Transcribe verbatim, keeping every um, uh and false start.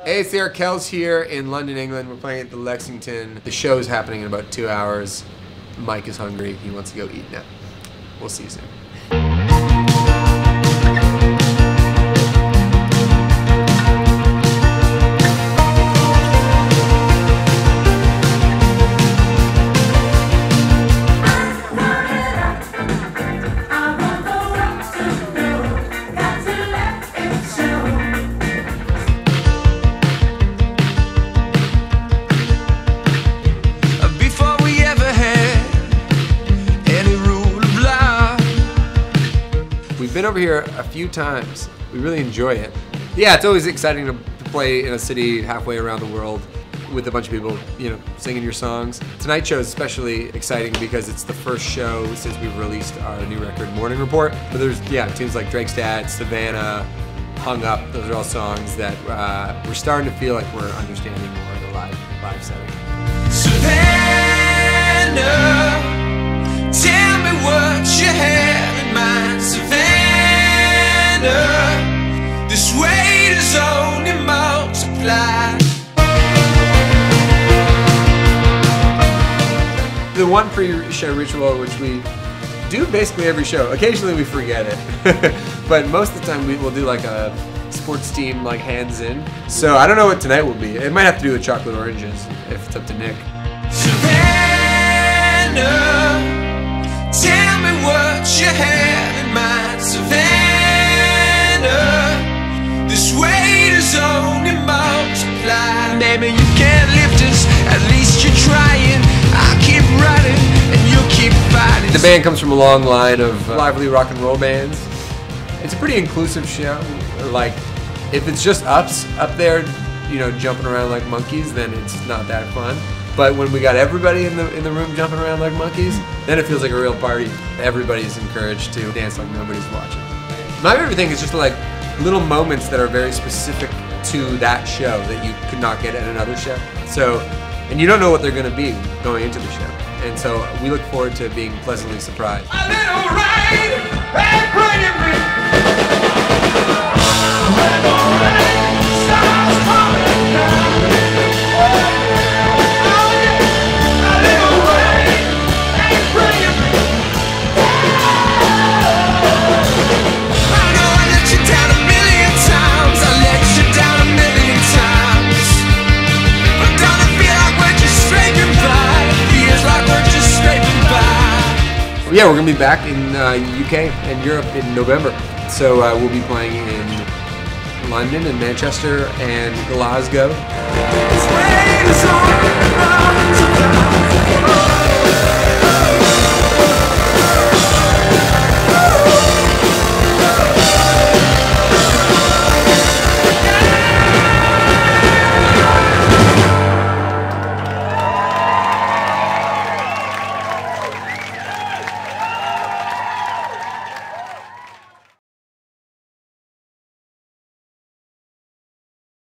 Hey, it's Eric Kells here in London, England. We're playing at the Lexington. The show's happening in about two hours. Mike is hungry. He wants to go eat now. We'll see you soon. We've been over here a few times. We really enjoy it. Yeah, it's always exciting to, to play in a city halfway around the world with a bunch of people, you know, singing your songs. Tonight's show is especially exciting because it's the first show since we've released our new record, Morning Report. But there's, yeah, tunes like Drake's Dad, Savannah, Hung Up. Those are all songs that uh, we're starting to feel like we're understanding more of the live, live setting. Savannah, tell me what you have in mind, Savannah. This weight is only multiplied. The one pre-show ritual, which we do basically every show. Occasionally we forget it, but most of the time we will do like a sports team, like hands in. So I don't know what tonight will be. It might have to do with chocolate oranges, if it's up to Nick. Savannah, tell me what you have in mind, Savannah. This weight is only multiplied. Maybe you can't lift us, at least you're trying. I'll keep running and you'll keep fighting. The band comes from a long line of uh, lively rock and roll bands. It's a pretty inclusive show. Like, if it's just us up there, you know, jumping around like monkeys, then it's not that fun. But when we got everybody in the in the room jumping around like monkeys, then it feels like a real party. Everybody's encouraged to dance like nobody's watching. My favorite thing is just like little moments that are very specific to that show that you could not get at another show. So, and you don't know what they're going to be going into the show. And so we look forward to being pleasantly surprised. A little rain, and bringing me. A little rain, stars falling down. Oh yeah, a little rain, and bringing me. I know I let you down a million times. I let you down a million times. But don't it feel like we're just scraping by? Feels like we're just scraping by. Yeah, we're going to be back in uh, U K and Europe in November. So uh, we'll be playing in London and Manchester and Glasgow. This weight is on.